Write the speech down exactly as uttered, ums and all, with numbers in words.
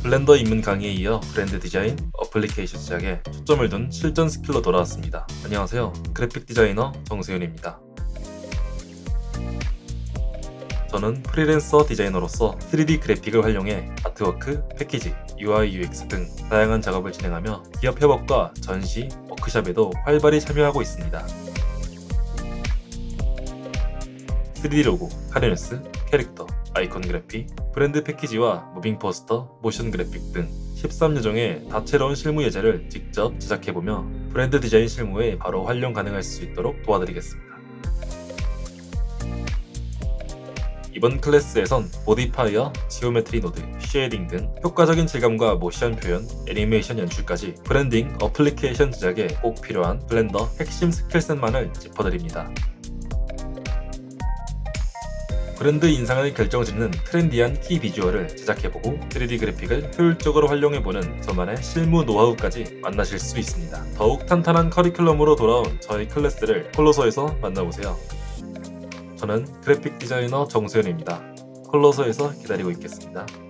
블렌더 입문 강의에 이어 브랜드 디자인, 어플리케이션 제작에 초점을 둔 실전 스킬로 돌아왔습니다. 안녕하세요. 그래픽 디자이너 정세윤입니다. 저는 프리랜서 디자이너로서 쓰리디 그래픽을 활용해 아트워크, 패키지, 유아이, 유엑스 등 다양한 작업을 진행하며 기업 협업과 전시, 워크숍에도 활발히 참여하고 있습니다. 쓰리디 로고, 카레뉴스, 캐릭터, 아이콘 그래픽, 브랜드 패키지와 무빙 포스터, 모션 그래픽 등 십삼 여종의 다채로운 실무 예제를 직접 제작해보며 브랜드 디자인 실무에 바로 활용 가능할 수 있도록 도와드리겠습니다. 이번 클래스에선 모디파이어, 지오메트리 노드, 쉐이딩 등 효과적인 질감과 모션 표현, 애니메이션 연출까지 브랜딩, 어플리케이션 제작에 꼭 필요한 블렌더 핵심 스킬셋만을 짚어드립니다. 브랜드 인상을 결정짓는 트렌디한 키 비주얼을 제작해보고 쓰리디 그래픽을 효율적으로 활용해보는 저만의 실무 노하우까지 만나실 수 있습니다. 더욱 탄탄한 커리큘럼으로 돌아온 저희 클래스를 콜로서에서 만나보세요. 저는 그래픽 디자이너 정세윤입니다. 콜로서에서 기다리고 있겠습니다.